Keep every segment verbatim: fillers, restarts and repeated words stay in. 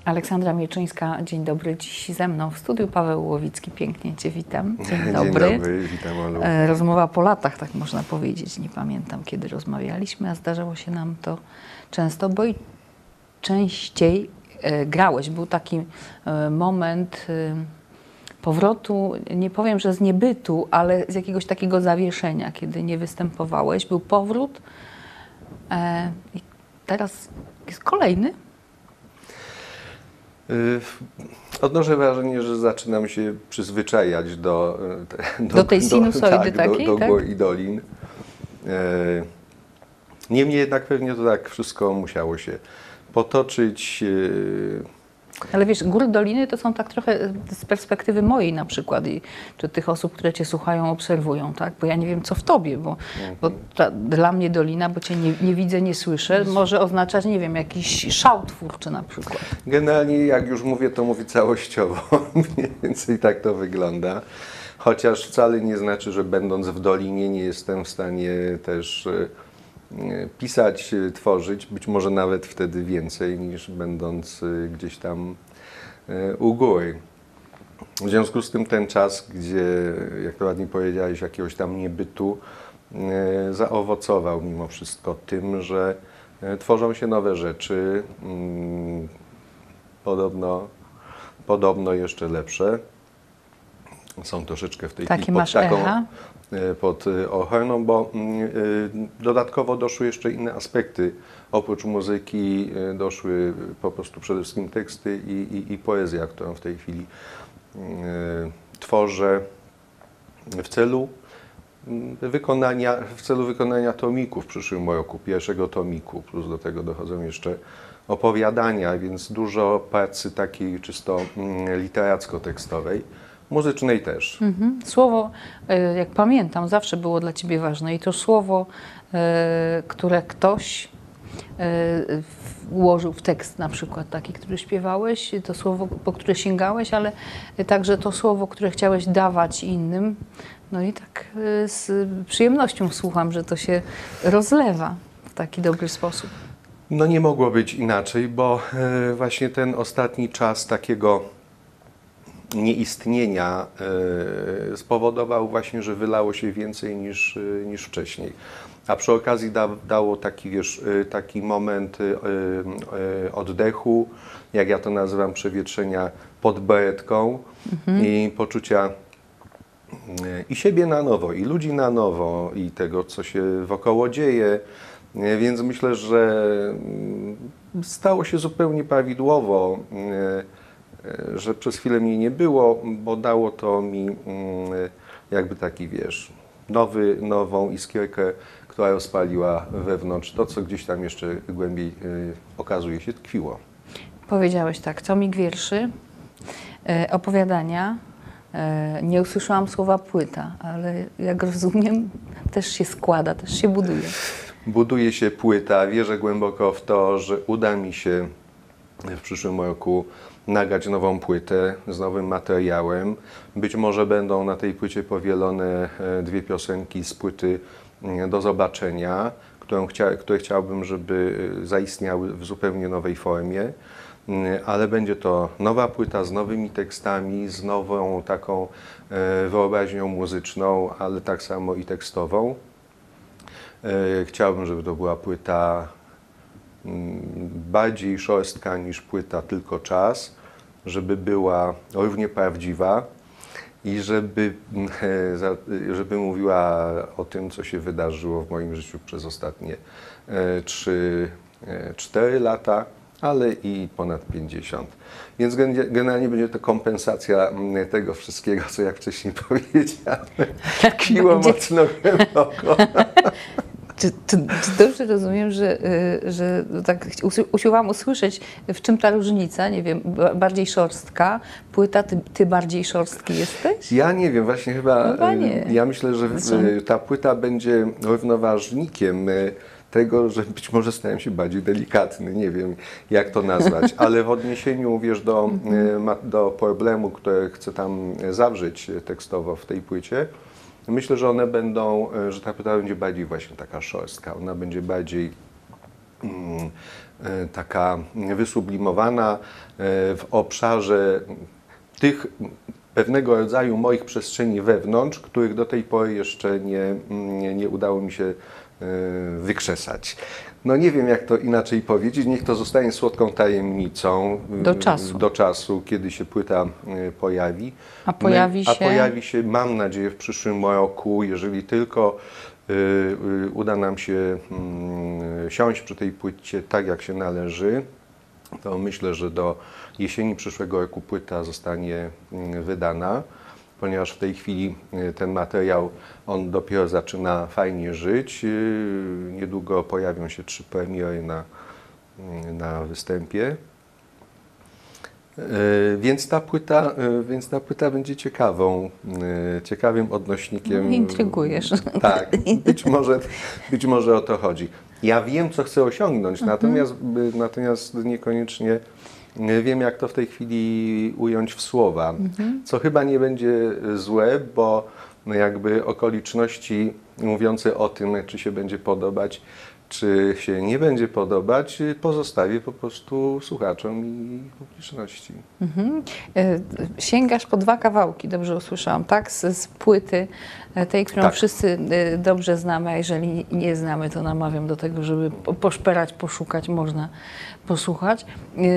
Aleksandra Mieczyńska, dzień dobry. Dziś ze mną w studiu Paweł Łowicki. Pięknie Cię witam. Dzień dobry. Dzień dobry, witam Olu. Rozmowa po latach, tak można powiedzieć. Nie pamiętam, kiedy rozmawialiśmy, a zdarzało się nam to często, bo i częściej e, grałeś. Był taki e, moment e, powrotu, nie powiem, że z niebytu, ale z jakiegoś takiego zawieszenia, kiedy nie występowałeś. Był powrót e, i teraz jest kolejny. Odnoszę wrażenie, że zaczynam się przyzwyczajać do, do, do tej sinusoidy do, tak, takiej, do, do tak? gór i dolin. Niemniej jednak pewnie to tak wszystko musiało się potoczyć. Ale wiesz, góry, doliny to są tak trochę z perspektywy mojej na przykład, i, czy tych osób, które Cię słuchają, obserwują, tak? Bo ja nie wiem, co w Tobie, bo, mhm. bo ta, dla mnie dolina, bo Cię nie, nie widzę, nie słyszę, może oznaczać, nie wiem, jakiś szał twórczy na przykład. Generalnie, jak już mówię, to mówię całościowo, mniej więcej tak to wygląda. Chociaż wcale nie znaczy, że będąc w dolinie nie jestem w stanie też pisać, tworzyć, być może nawet wtedy więcej niż będąc gdzieś tam u góry. W związku z tym ten czas, gdzie, jak to ładnie powiedziałeś, jakiegoś tam niebytu, zaowocował mimo wszystko tym, że tworzą się nowe rzeczy, podobno, podobno jeszcze lepsze. Są troszeczkę w tej Taki chwili pod masz taką echa? pod ochroną, bo dodatkowo doszły jeszcze inne aspekty. Oprócz muzyki doszły po prostu przede wszystkim teksty i, i, i poezja, którą w tej chwili tworzę w celu wykonania, w celu wykonania tomiku w przyszłym roku, pierwszego tomiku, plus do tego dochodzą jeszcze opowiadania, więc dużo pracy takiej czysto literacko-tekstowej. Muzycznej też. Mhm. Słowo, jak pamiętam, zawsze było dla Ciebie ważne i to słowo, które ktoś ułożył w tekst, na przykład taki, który śpiewałeś, to słowo, po które sięgałeś, ale także to słowo, które chciałeś dawać innym. No i tak z przyjemnością słucham, że to się rozlewa w taki dobry sposób. No nie mogło być inaczej, bo właśnie ten ostatni czas takiego nieistnienia y, spowodował właśnie, że wylało się więcej niż, y, niż wcześniej. A przy okazji da, dało taki, wiesz, y, taki moment y, y, oddechu, jak ja to nazywam, przewietrzenia pod beretką mhm. i poczucia y, i siebie na nowo, i ludzi na nowo, i tego, co się wokoło dzieje. Y, więc myślę, że y, stało się zupełnie prawidłowo, y, że przez chwilę mnie nie było, bo dało to mi jakby taki, wiesz, nowy, nową iskierkę, która rozpaliła wewnątrz to, co gdzieś tam jeszcze głębiej okazuje się tkwiło. Powiedziałeś tak, tomik wierszy, opowiadania. Nie usłyszałam słowa płyta, ale jak rozumiem, też się składa, też się buduje. Buduje się płyta, wierzę głęboko w to, że uda mi się w przyszłym roku nagrać nową płytę z nowym materiałem. Być może będą na tej płycie powielone dwie piosenki z płyty Do zobaczenia, którą chcia, które chciałbym, żeby zaistniały w zupełnie nowej formie. Ale będzie to nowa płyta z nowymi tekstami, z nową taką wyobraźnią muzyczną, ale tak samo i tekstową. Chciałbym, żeby to była płyta bardziej szorstka niż płyta Tylko czas, żeby była równie prawdziwa i żeby, żeby mówiła o tym, co się wydarzyło w moim życiu przez ostatnie trzy cztery lata, ale i ponad pięćdziesiąt. Więc generalnie będzie to kompensacja tego wszystkiego, co jak wcześniej powiedziałem, tkwiło mocno głęboko. Czy, czy, czy dobrze rozumiem, że, że tak usiłowałam usłyszeć, w czym ta różnica, nie wiem, bardziej szorstka, płyta, ty, ty bardziej szorstki jesteś? Ja nie wiem, właśnie chyba, chyba nie. Ja myślę, że znaczy... ta płyta będzie równoważnikiem tego, że być może stałem się bardziej delikatny, nie wiem jak to nazwać, ale w odniesieniu, wiesz, do, do problemu, który chcę tam zawrzeć tekstowo w tej płycie, myślę, że one będą, że ta płyta będzie bardziej właśnie taka szorstka, ona będzie bardziej taka wysublimowana w obszarze tych pewnego rodzaju moich przestrzeni wewnątrz, których do tej pory jeszcze nie, nie, nie udało mi się wykrzesać. No nie wiem, jak to inaczej powiedzieć, niech to zostanie słodką tajemnicą do czasu, do czasu kiedy się płyta pojawi. A pojawi My, się? A pojawi się, mam nadzieję, w przyszłym roku, jeżeli tylko y, y, uda nam się y, siąść przy tej płycie tak, jak się należy, to myślę, że do jesieni przyszłego roku płyta zostanie y, wydana, ponieważ w tej chwili y, ten materiał, on dopiero zaczyna fajnie żyć. Y, niedługo pojawią się trzy premiery na, y, na występie. Więc ta płyta, więc ta płyta będzie ciekawą, ciekawym odnośnikiem. Intrygujesz. Tak, być może, być może o to chodzi. Ja wiem, co chcę osiągnąć, mhm. natomiast, natomiast niekoniecznie wiem, jak to w tej chwili ująć w słowa, mhm. co chyba nie będzie złe, bo jakby okoliczności mówiące o tym, czy się będzie podobać, czy się nie będzie podobać, pozostawię po prostu słuchaczom i publiczności. Mhm. Sięgasz po dwa kawałki, dobrze usłyszałam, tak? Z, z płyty tej, którą tak. wszyscy dobrze znamy, a jeżeli nie znamy, to namawiam do tego, żeby poszperać, poszukać, można posłuchać.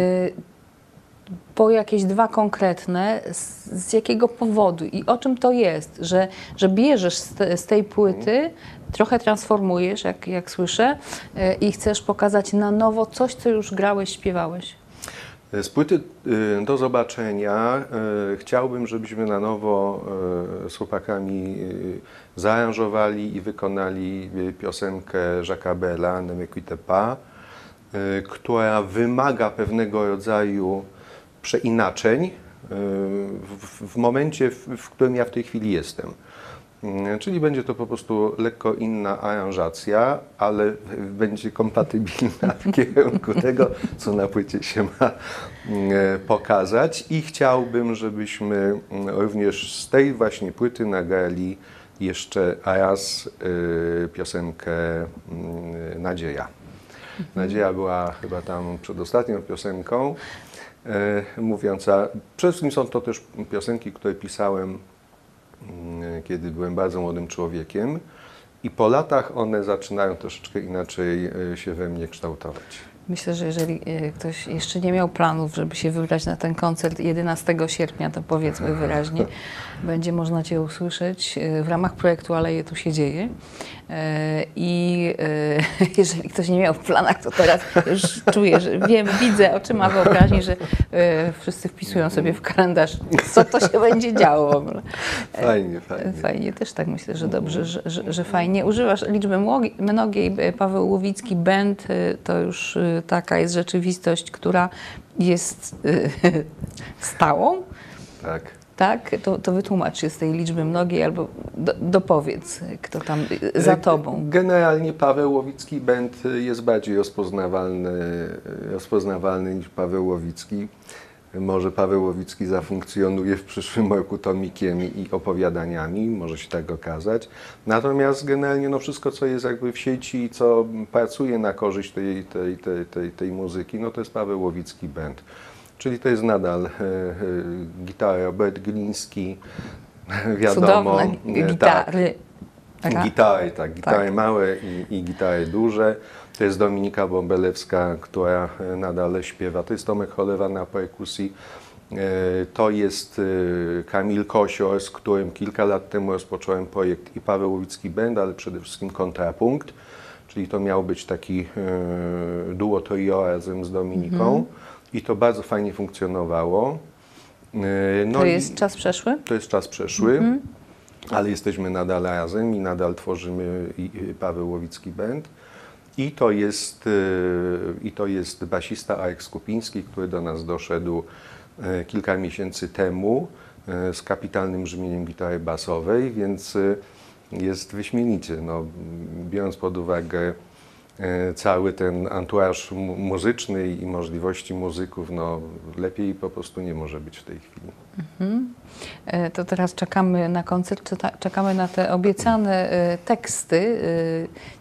Po jakieś dwa konkretne, z, z jakiego powodu i o czym to jest, że, że bierzesz z, te, z tej płyty, trochę transformujesz, jak, jak słyszę, yy, i chcesz pokazać na nowo coś, co już grałeś, śpiewałeś? Z płyty y, Do zobaczenia y, chciałbym, żebyśmy na nowo y, z chłopakami y, zaaranżowali i wykonali y, piosenkę Jacques'a Brela, Ne me quitte pas, y, która wymaga pewnego rodzaju przeinaczeń w, w momencie, w, w którym ja w tej chwili jestem. Czyli będzie to po prostu lekko inna aranżacja, ale będzie kompatybilna w kierunku tego, co na płycie się ma pokazać. I chciałbym, żebyśmy również z tej właśnie płyty nagrali jeszcze raz piosenkę Nadzieja. Nadzieja była chyba tam przedostatnią piosenką. Mówiąca, przede wszystkim są to też piosenki, które pisałem, kiedy byłem bardzo młodym człowiekiem i po latach one zaczynają troszeczkę inaczej się we mnie kształtować. Myślę, że jeżeli ktoś jeszcze nie miał planów, żeby się wybrać na ten koncert jedenastego sierpnia, to powiedzmy wyraźnie, będzie można Cię usłyszeć w ramach projektu Aleje tu się dzieje. I jeżeli ktoś nie miał w planach, to teraz już czuję, że wiem, widzę oczyma wyobraźni, że wszyscy wpisują sobie w kalendarz, co to się będzie działo w ogóle. Fajnie, fajnie. Fajnie, też tak myślę, że dobrze, że, że, że fajnie. Używasz liczby mnogiej, Paweł Łowicki Band, to już taka jest rzeczywistość, która jest stałą. Tak. Tak? To, to wytłumacz się z tej liczby mnogiej albo do, dopowiedz, kto tam za tobą. Generalnie Paweł Łowicki Band jest bardziej rozpoznawalny, rozpoznawalny niż Paweł Łowicki. Może Paweł Łowicki zafunkcjonuje w przyszłym roku tomikiem i opowiadaniami, może się tak okazać. Natomiast generalnie no wszystko, co jest jakby w sieci i co pracuje na korzyść tej, tej, tej, tej, tej muzyki, no to jest Paweł Łowicki Band. Czyli to jest nadal e, e, gitara Robert Gliński, wiadomo. Cudowne gitary. Tak, gitary, tak, gitary tak. małe i, i gitary duże. To jest Dominika Bąbelewska, która nadal śpiewa. To jest Tomek Cholewa na perkusji. To jest Kamil Kosior, z którym kilka lat temu rozpocząłem projekt i Paweł Łowicki Band, ale przede wszystkim Kontrapunkt. Czyli to miał być taki duo trio razem z Dominiką. Mhm. I to bardzo fajnie funkcjonowało. No to jest czas przeszły? To jest czas przeszły, mhm. ale jesteśmy nadal razem i nadal tworzymy Paweł Łowicki Band. I to jest, i to jest basista Arek Skupiński, który do nas doszedł kilka miesięcy temu z kapitalnym brzmieniem gitary basowej, więc jest wyśmienicie. No, biorąc pod uwagę cały ten entourage muzyczny i możliwości muzyków, no lepiej po prostu nie może być w tej chwili. Mhm. To teraz czekamy na koncert, czekamy na te obiecane teksty.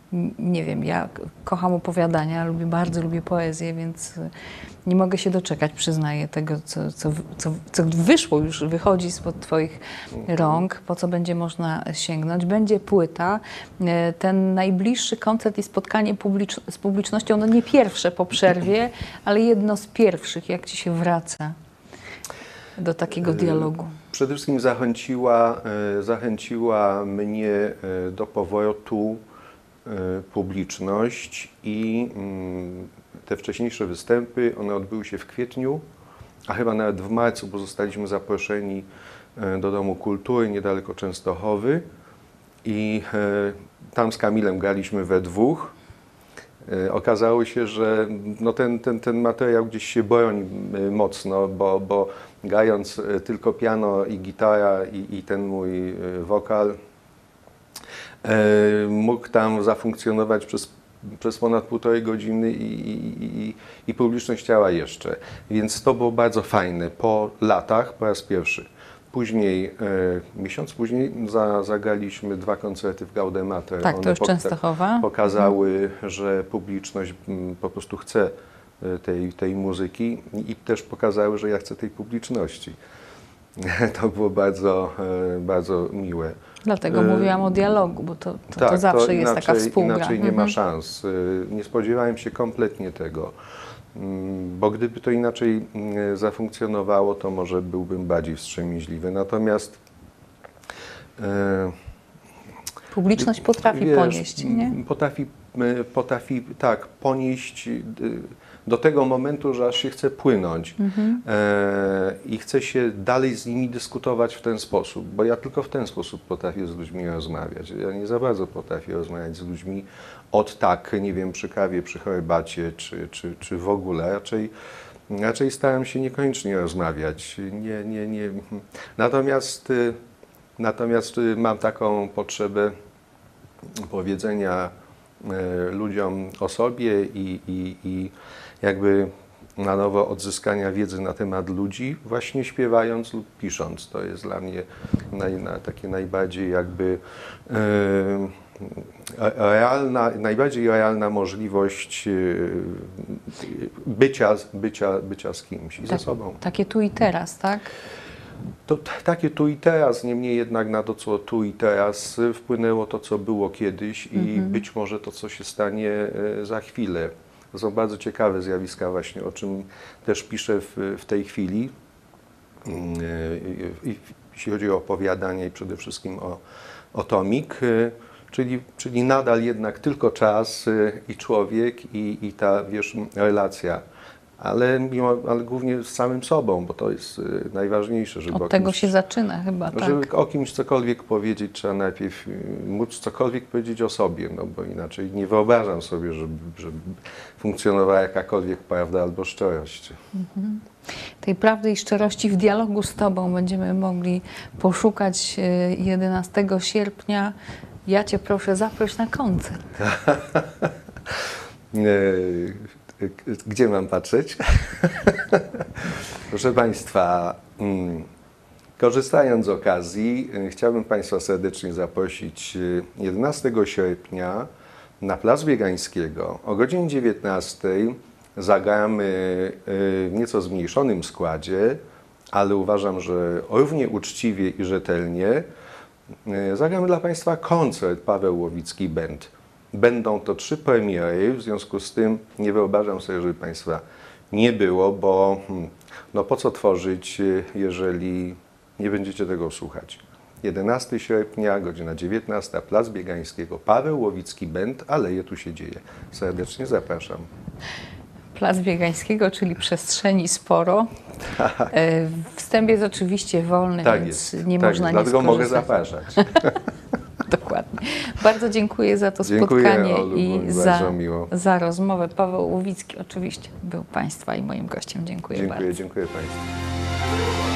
n- nie wiem, ja k- kocham opowiadania, lubię, bardzo lubię poezję, więc y, nie mogę się doczekać, przyznaję, tego, co, co, w- co, co wyszło już, wychodzi spod Twoich rąk, po co będzie można sięgnąć. Będzie płyta, y, ten najbliższy koncert i spotkanie publicz- z publicznością, no nie pierwsze po przerwie, ale jedno z pierwszych, jak Ci się wraca do takiego dialogu. Przede wszystkim zachęciła, e, zachęciła mnie e, do powrotu e, publiczność i mm, te wcześniejsze występy, one odbyły się w kwietniu, a chyba nawet w marcu, bo zostaliśmy zaproszeni e, do Domu Kultury niedaleko Częstochowy i e, tam z Kamilem graliśmy we dwóch. E, Okazało się, że no ten, ten, ten materiał gdzieś się broni e, mocno, bo, bo grając e, tylko piano i gitara i, i ten mój e, wokal, e, mógł tam zafunkcjonować przez, przez ponad półtorej godziny i, i, i, i publiczność chciała jeszcze. Więc to było bardzo fajne. Po latach, po raz pierwszy. Później, e, miesiąc później za, zagraliśmy dwa koncerty w Gaudemater. Tak, to One już poka- Częstochowa. Pokazały, że publiczność mm, po prostu chce e, tej, tej muzyki i też pokazały, że ja chcę tej publiczności. To było bardzo, e, bardzo miłe. Dlatego E, mówiłam o dialogu, bo to, to, to tak, zawsze jest inaczej, taka współgra. Inaczej nie Mhm. ma szans. Y, Nie spodziewałem się kompletnie tego, Mm, bo gdyby to inaczej mm, zafunkcjonowało, to może byłbym bardziej wstrzemięźliwy. Natomiast e, Publiczność potrafi wiesz, ponieść, nie? Potrafi, y, potrafi tak ponieść y, do tego momentu, że aż się chce płynąć Mhm. e, i chce się dalej z nimi dyskutować w ten sposób, bo ja tylko w ten sposób potrafię z ludźmi rozmawiać. Ja nie za bardzo potrafię rozmawiać z ludźmi od tak, nie wiem, przy kawie, przy herbacie, czy, czy, czy w ogóle. Raczej, raczej staram się niekoniecznie rozmawiać. Nie, nie, nie. Natomiast, y, natomiast y, mam taką potrzebę powiedzenia e, ludziom o sobie i, i, i jakby na nowo odzyskania wiedzy na temat ludzi, właśnie śpiewając lub pisząc. To jest dla mnie naj, na, takie najbardziej jakby e, realna, najbardziej realna możliwość e, bycia, bycia, bycia z kimś i ze Tak, sobą. takie tu i teraz, tak? To t- takie tu i teraz, niemniej jednak na to, co tu i teraz y, wpłynęło to, co było kiedyś i Mhm. być może to, co się stanie y, za chwilę. To są bardzo ciekawe zjawiska właśnie, o czym też piszę w, w tej chwili. Y, y, y, jeśli chodzi o opowiadanie i przede wszystkim o, o tomik, y, czyli, czyli nadal jednak tylko czas y, i człowiek i, i ta, wiesz, relacja. Ale, mimo, ale głównie z samym sobą, bo to jest y, najważniejsze, żeby o Od tego kimś, się zaczyna chyba, tak? żeby o kimś cokolwiek powiedzieć, trzeba najpierw y, móc cokolwiek powiedzieć o sobie, no bo inaczej nie wyobrażam sobie, żeby, żeby funkcjonowała jakakolwiek prawda albo szczerość. Tej prawdy i szczerości w dialogu z Tobą będziemy mogli poszukać e, jedenastego sierpnia. Ja Cię proszę, zaproś na koncert. Y, Gdzie mam patrzeć? Proszę Państwa, mm, korzystając z okazji, y, chciałbym Państwa serdecznie zaprosić y, jedenastego sierpnia na Plac Biegańskiego o godzinie dziewiętnastej. Zagramy y, w nieco zmniejszonym składzie, ale uważam, że równie uczciwie i rzetelnie y, zagramy dla Państwa koncert Paweł Łowicki Band. Będą to trzy premiery, w związku z tym nie wyobrażam sobie, żeby Państwa nie było, bo hmm, no po co tworzyć, jeżeli nie będziecie tego słuchać. jedenastego sierpnia, godzina dziewiętnasta, Plac Biegańskiego, Paweł Łowicki Band, Aleje tu się dzieje. Serdecznie zapraszam. Plac Biegańskiego, czyli przestrzeni sporo. E, Wstęp jest oczywiście wolny, Tak więc jest, nie tak można jest. nie Dlatego mogę skorzystać. zapraszać. Dokładnie. Bardzo dziękuję za to Dziękuję, spotkanie Olu, i było mi za, bardzo miło. za rozmowę. Paweł Łowicki oczywiście był Państwa i moim gościem. Dziękuję, Dziękuję, bardzo. dziękuję Państwu.